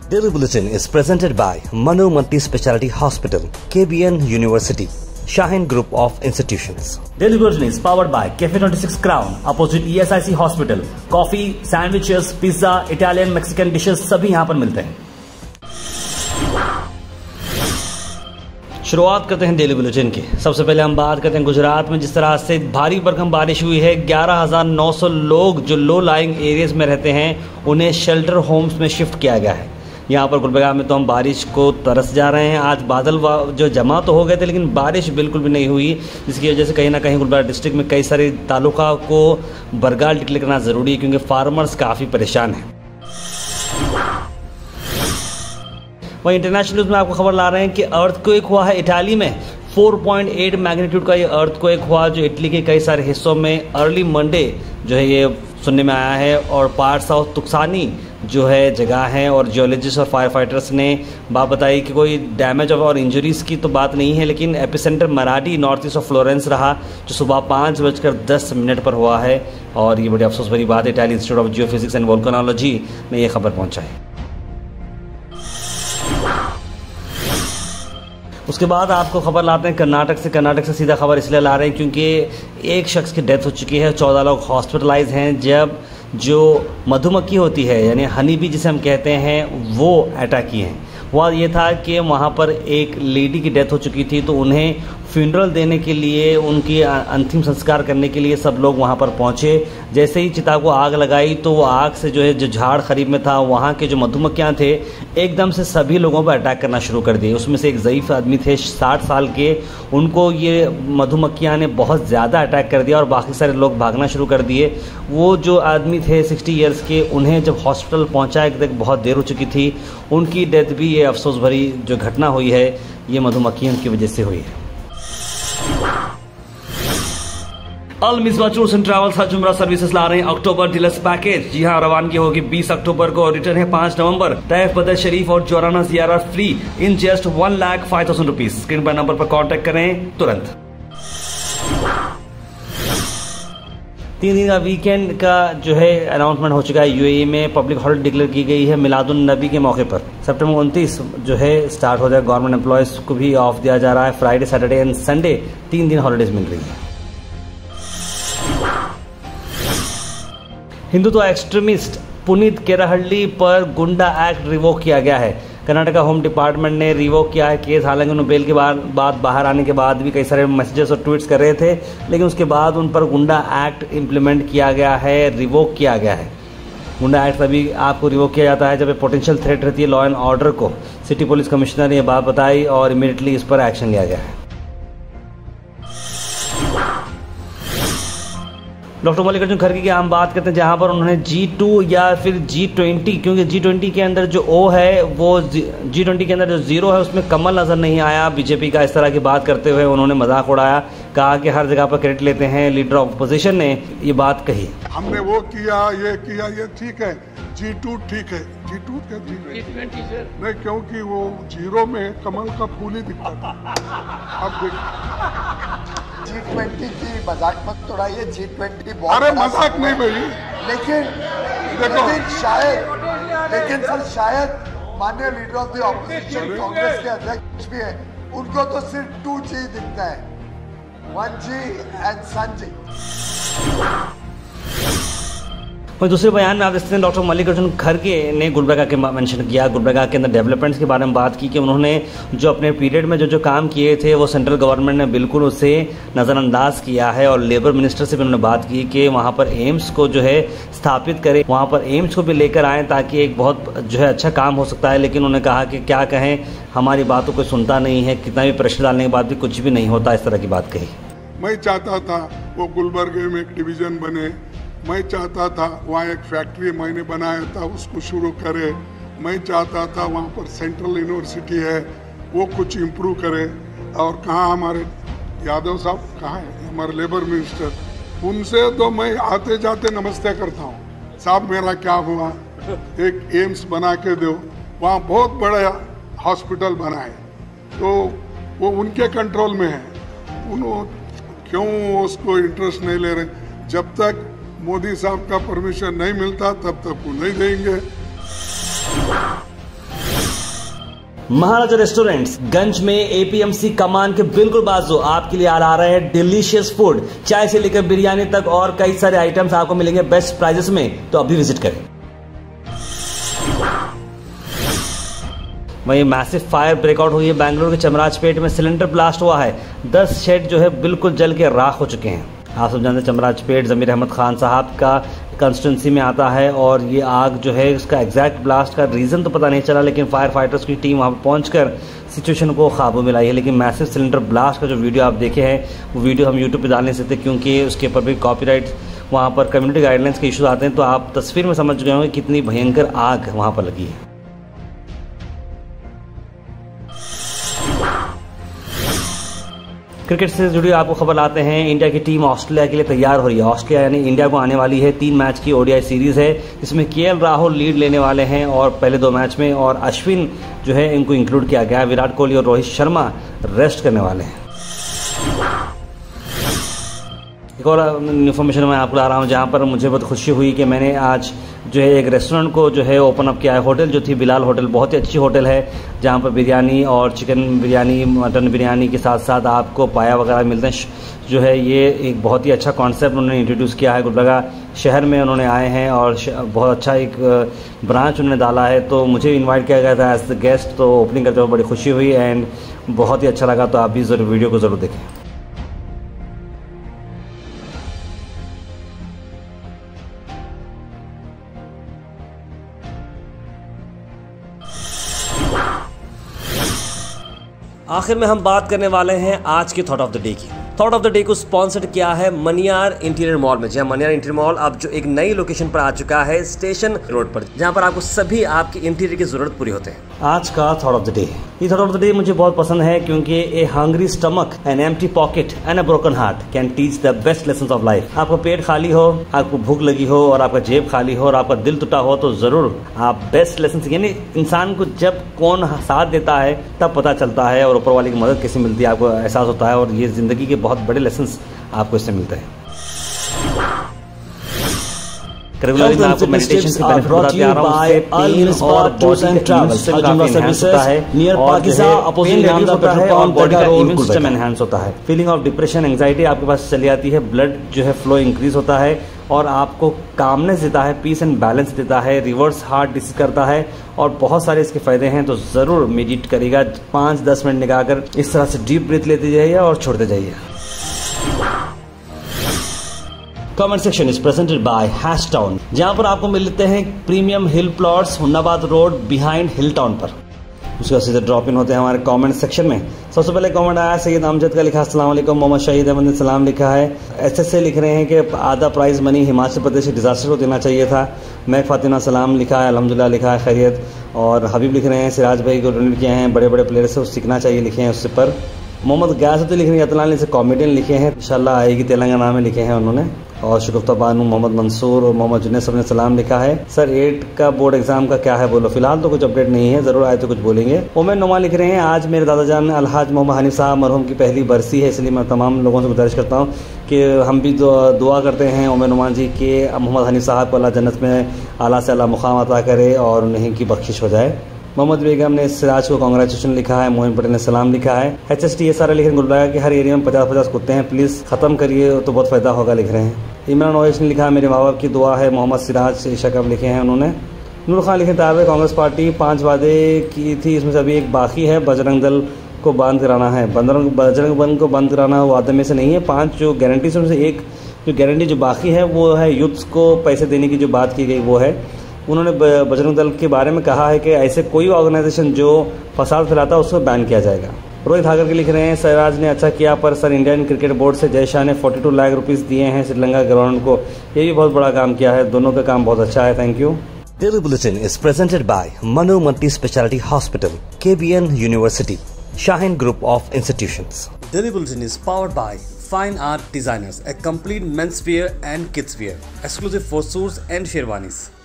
Daily Bulletin is presented by Manu Multi Speciality Hospital, KBN University, Shaheen Group of Institutions. Daily Bulletin is powered by Cafe 26 Crown, opposite ESIC Hospital. Coffee, sandwiches, pizza, Italian, Mexican dishes सभी यहाँ पर मिलते हैं। शुरुआत करते हैं daily bulletin की। सबसे पहले हम बात करते हैं गुजरात में जिस तरह से भारी भरकम बारिश हुई है। 11,900 लोग जो लो लाइंग एरियाज में रहते हैं उन्हें शेल्टर होम्स में शिफ्ट किया गया है। यहाँ पर गुलबर्गा में तो हम बारिश को तरस जा रहे हैं। आज बादल जो जमा तो हो गए थे लेकिन बारिश बिल्कुल भी नहीं हुई, जिसकी वजह से कहीं ना कहीं गुलबर्गा डिस्ट्रिक्ट में कई सारे तालुका को बरगाल डिक्लेयर करना ज़रूरी है क्योंकि फार्मर्स काफ़ी परेशान हैं। वहीं इंटरनेशनल न्यूज़ में आपको खबर ला रहे हैं कि अर्थक्वेक हुआ है इटाली में। 4.8 मैग्नीट्यूड का ये अर्थक्वेक हुआ जो इटली के कई सारे हिस्सों में अर्ली मंडे जो है ये सुनने में आया है। और पार्ट्स ऑफ तुक्सानी जो है जगह है और जियोलॉजिस्ट और फायर फाइटर्स ने बात बताई कि कोई डैमेज और इंजरीज की तो बात नहीं है, लेकिन epicentre Marradi north east of Florence रहा जो सुबह 5:10 पर हुआ है। और ये बड़ी अफसोस भरी बात है। Italy institute of geophysics and volcanology में ये खबर पहुंचा है। उसके बाद आपको खबर लाते हैं कर्नाटक से सीधा खबर इसलिए ला रहे हैं क्योंकि एक शख्स की डेथ हो चुकी है, 14 लोग हॉस्पिटलाइज हैं। जब जो मधुमक्खी होती है यानी हनी बी जिसे हम कहते हैं वो अटैक किए हैं। हुआ ये था कि वहाँ पर एक लेडी की डेथ हो चुकी थी तो उन्हें फ्यूनरल देने के लिए, उनकी अंतिम संस्कार करने के लिए सब लोग वहाँ पर पहुँचे। जैसे ही चिता को आग लगाई तो वो आग से जो झाड़ करीब में था वहाँ के जो मधुमक्खियाँ थे एकदम से सभी लोगों पर अटैक करना शुरू कर दिए। उसमें से एक ज़ईफ़ आदमी थे 60 साल के, उनको ये मधुमक्खियाँ ने बहुत ज़्यादा अटैक कर दिया और बाकी सारे लोग भागना शुरू कर दिए। वो जो आदमी थे 60 ईयर्स के, उन्हें जब हॉस्पिटल पहुँचाया तक बहुत देर हो चुकी थी। उनकी डेथ भी ये अफसोस भरी जो घटना हुई है ये मधुमक्खियों की वजह से हुई है। Al Misbah tours and travels हज उम्रा सर्विसेज ला रहे हैं अक्टूबर डीलक्स पैकेज। जी हाँ, रवानगी होगी 20 अक्टूबर को और रिटर्न है 5 नवंबर। तैफ बदर शरीफ और जोराना जियारा free in just 1,05,000 rupees. Screen पर नंबर पर कांटेक्ट करें तुरंत। 3 दिन का वीकेंड का जो है अनाउंसमेंट हो चुका है। यूएई में पब्लिक हॉलिडे डिक्लेयर की गई है मिलादुन नबी के मौके पर। सितंबर 29 जो है स्टार्ट हो जाएगा। गवर्नमेंट एम्प्लॉयज को भी ऑफ दिया जा रहा है। फ्राइडे, सैटरडे एंड संडे 3 दिन हॉलीडेज मिल रही है। हिंदुत्व एक्सट्रीमिस्ट पुनीत केराहल्ली पर गुंडा एक्ट रिवोक किया गया है। कर्नाटका होम डिपार्टमेंट ने रिवोक किया है केस। हालांकि उन्होंने बेल के बाद बाहर आने के बाद भी कई सारे मैसेजेस और ट्वीट्स कर रहे थे, लेकिन उसके बाद उन पर गुंडा एक्ट इम्प्लीमेंट किया गया है, रिवोक किया गया है। गुंडा एक्ट तभी आपको रिवोक किया जाता है जब पोटेंशियल थ्रेट रहती है लॉ एंड ऑर्डर को। सिटी पुलिस कमिश्नर ने यह बात बताई और इमीडिएटली इस पर एक्शन लिया गया है। डॉक्टर मल्लिकार्जुन खड़गे की हम बात करते हैं जहां पर उन्होंने G2 या फिर G20, क्योंकि G20 के अंदर जो O है वो G20 के अंदर जो 0 है उसमें कमल नजर नहीं आया। बीजेपी का इस तरह की बात करते हुए उन्होंने मजाक उड़ाया, कहा कि हर जगह पर क्रेडिट लेते हैं। लीडर ऑफ अपोजिशन ने ये बात कही। हमने वो किया, ये ठीक है। G2 ठीक है। G2 क्या नहीं, क्योंकि वो 0 में कमल का फूल ही दिखता था। अब देख G20 की मजाक मत उड़ाइए। G20 बहुत अरे मजाक नहीं भाई, लेकिन सर शायद माननीय leader of the opposition Congress के अध्यक्ष भी हैं, उनको तो सिर्फ 2G दिखता है, 1G एंड सन जी। वहीं दूसरे बयान में आप देखते हैं डॉक्टर मल्लिकार्जुन खड़गे ने गुलबर्गा के मेंशन किया। गुलबर्गा के अंदर डेवलपमेंट्स के बारे में बात की कि उन्होंने जो अपने पीरियड में जो काम किए थे वो सेंट्रल गवर्नमेंट ने बिल्कुल उसे नज़रअंदाज किया है। और लेबर मिनिस्टर से भी उन्होंने बात की कि वहाँ पर एम्स को जो है स्थापित करें, वहाँ पर एम्स को भी लेकर आएँ ताकि एक बहुत जो है अच्छा काम हो सकता है। लेकिन उन्होंने कहा कि क्या कहें, हमारी बातों को सुनता नहीं है, कितना भी प्रेशर डालने के बाद भी कुछ भी नहीं होता। इस तरह की बात कही। मैं चाहता था वो गुलबर्गे में एक डिवीजन बने। मैं चाहता था वहाँ एक फैक्ट्री मैंने बनाया था उसको शुरू करे। मैं चाहता था वहाँ पर सेंट्रल यूनिवर्सिटी है वो कुछ इम्प्रूव करे। और कहाँ हमारे यादव साहब कहाँ है, हमारे लेबर मिनिस्टर, उनसे तो मैं आते जाते नमस्ते करता हूँ। साहब मेरा क्या हुआ, एक एम्स बना के दो। वहाँ बहुत बड़ा हॉस्पिटल बनाए तो वो उनके कंट्रोल में है। उन्होंने क्यों उसको इंटरेस्ट नहीं ले रहे? जब तक मोदी साहब का परमिशन नहीं मिलता तब तक वो नहीं देंगे। महाराजा रेस्टोरेंट्स गंज में एपीएमसी कमान के बिल्कुल बाजू आपके लिए आ रहा है डिलीशियस फूड, चाय से लेकर बिरयानी तक और कई सारे आइटम्स आपको मिलेंगे बेस्ट प्राइजेस में, तो अभी विजिट करें। वहीं मैसिव फायर ब्रेकआउट हुई है बेंगलुरु के चमराजपेट में, सिलेंडर ब्लास्ट हुआ है, 10 शेड जो है बिल्कुल जल के राख हो चुके हैं। आप सब जानते हैं चमराजपेट ज़मीर अहमद खान साहब का कंस्टिट्यूंसी में आता है और ये आग जो है उसका एग्जैक्ट ब्लास्ट का रीज़न तो पता नहीं चला, लेकिन फायर फाइटर्स की टीम वहाँ पर पहुँचकर सिचुएशन को काबू में लाई है। लेकिन मैसिव सिलेंडर ब्लास्ट का जो वीडियो आप देखे हैं वो वीडियो हम यूट्यूब पे डाल नहीं सकते क्योंकि उसके ऊपर भी कॉपीराइट, वहाँ पर कम्युनिटी गाइडलाइंस के इशूज़ आते हैं, तो आप तस्वीर में समझ गए होंगे कितनी भयंकर आग वहाँ पर लगी है। क्रिकेट से जुड़ी आपको खबर लाते हैं। इंडिया की टीम ऑस्ट्रेलिया के लिए तैयार हो रही है। ऑस्ट्रेलिया यानी इंडिया को आने वाली है 3 मैच की ओडीआई सीरीज़ है, जिसमें केएल राहुल लीड लेने वाले हैं और पहले 2 मैच में, और अश्विन जो है इनको इंक्लूड किया गया है। विराट कोहली और रोहित शर्मा रेस्ट करने वाले हैं। एक और इन्फॉर्मेशन मैं आपको ला रहा हूँ जहाँ पर मुझे बहुत खुशी हुई कि मैंने आज जो है एक रेस्टोरेंट को जो है ओपन अप किया है। होटल जो थी बिलाल होटल, बहुत ही अच्छी होटल है जहाँ पर बिरयानी और चिकन बिरयानी, मटन बिरयानी के साथ साथ आपको पाया वगैरह मिलते हैं। जो है ये एक बहुत ही अच्छा कॉन्सेप्ट उन्होंने इंट्रोड्यूस किया है। गुलबर्गा शहर में उन्होंने आए हैं और बहुत अच्छा एक ब्रांच उन्होंने डाला है, तो मुझे इन्वाइट किया गया था एज द गेस्ट, तो ओपनिंग करते हुए बड़ी खुशी हुई एंड बहुत ही अच्छा लगा। तो आप भी ज़रूर वीडियो को ज़रूर देखें। आखिर में हम बात करने वाले हैं आज के थॉट ऑफ द डे की। थॉट ऑफ द डे को स्पॉन्सर्ड किया है मनियार इंटीरियर मॉल में। जी हाँ, मनियार इंटीरियर मॉल अब जो एक नई लोकेशन पर आ चुका है स्टेशन रोड पर, जहाँ पर आपको सभी आपकी इंटीरियर की जरूरत पूरी होते हैं। आज का थॉट ऑफ द डे, ये थॉट ऑफ द डे मुझे बहुत पसंद है क्योंकि a hungry stomach, an empty pocket and a broken heart can teach the best lessons of life. आपका पेट खाली हो, आपको भूख लगी हो और आपका जेब खाली हो और आपका दिल टूटा हो, तो जरूर आप बेस्ट लेसन सीखें। यानी इंसान को जब कौन साथ देता है तब पता चलता है और ऊपर वाले की मदद कैसे मिलती है आपको एहसास होता है, और ये जिंदगी के बहुत बड़े लेसन्स आपको इससे मिलते हैं। रेगुलरली मैं आपको मेडिटेशन के बेनिफिट बताते आ रहा हूं। और बॉडी का इम्यून सिस्टम एनहांस होता है। फीलिंग ऑफ डिप्रेशन, एंजाइटी आपके पास चली आती है, ब्लड जो है फ्लो इंक्रीज होता है और आपको कामनेस देता है, पीस एंड बैलेंस देता है, रिवर्स हार्ट डिसीज करता है और बहुत सारे इसके फायदे हैं। तो जरूर मेडिटेट करिएगा, 5-10 मिनट निकालकर इस तरह से डीप ब्रीथ लेते जाइए और छोड़ते जाइए। Comment section is presented by hash town, जहां पर आपको मिलते हैं premium hill plots Hunnabad road behind hill town पर। उसके बाद सीधे ड्रॉप इन होते हैं हमारे कमेंट सेक्शन में। सबसे पहले कमेंट आया सैयद अमजद का, लिखा अस्सलाम वालेकुम। मोहम्मद शहीद अहमद ने सलाम लिखा है। एसएसए लिख रहे हैं कि आधा prize money Himachal Pradesh disaster को देना चाहिए था। मैं फातिमा सलाम लिखा है, अल्हम्दुलिल्लाह लिखा है, खैरियत। और हबीब लिख रहे हैं सिराज भाई को डोनेट किए हैं, बड़े बड़े प्लेयर से सीखना चाहिए लिखे हैं उससे पर। मोहम्मद गयासुद्दीन तो लिख रहे हैं अतलान से कॉमेडियन लिखे हैं, इंशाल्लाह आएगी तेलंगाना में लिखे हैं उन्होंने। और शगुफ्ता बानू, मोहम्मद मंसूर और मोहम्मद जुनेद सब ने सलाम लिखा है। सर 8 का बोर्ड एग्जाम का क्या है बोलो, फिलहाल तो कुछ अपडेट नहीं है, जरूर आए तो कुछ बोलेंगे। उमर नुमा लिख रहे हैं आज मेरे दादाजान अलहाज मोहम्मद हनीफ साहब मरहूम की पहली बरसी है, इसलिए मैं तमाम लोगों से गुजारिश करता हूँ कि हम भी दुआ करते हैं उमर नुमा जी के मोहम्मद हनीफ साहब को अल्लाह जन्नत में आला से आला मुकाम अता करे और उन्हीं की बख्शिश हो जाए। मोहम्मद बेगम ने सिराज को कांग्रेचुलेशन लिखा है। मोहन पटेल ने सलाम लिखा है। HST सारा लिख रहे हैं गुलबर्गा के हर एरिया में 50-50 कुत्ते हैं, प्लीज़ ख़त्म करिए तो बहुत फ़ायदा होगा लिख रहे हैं। इमरान ओवैस ने लिखा है मेरे माँ बाप की दुआ है। मोहम्मद सिराज ईशा कब लिखे हैं उन्होंने। नूर खान लिखे ताब कांग्रेस पार्टी 5 वादे की थी, इसमें से अभी एक बाकी है, बजरंग दल को बंद कराना है। बजरंग दल को बंद कराना वादे में से नहीं है, 5 जो गारंटी से उनसे एक जो गारंटी जो बाकी है वो है यूथ्स को पैसे देने की जो बात की गई वो है। उन्होंने बजरंग दल के बारे में कहा है कि ऐसे कोई ऑर्गेनाइजेशन जो फसाद फैलाता है उसको बैन किया जाएगा। रोहित हागर के लिख रहे हैं सराज ने अच्छा किया पर सर इंडियन क्रिकेट बोर्ड से जय शाह ने 42 लाख रुपीस दिए हैं श्रीलंका ग्राउंड को, ये भी बहुत बड़ा काम किया है, दोनों का काम बहुत अच्छा है, thank you. Daily Bulletin is presented by Manu Multi Speciality Hospital, KBN University, Shaheen Group of Institutions. Daily Bulletin is powered by Fine Art Designers, a complete men's wear and kids wear, exclusive for suits and sherwanis.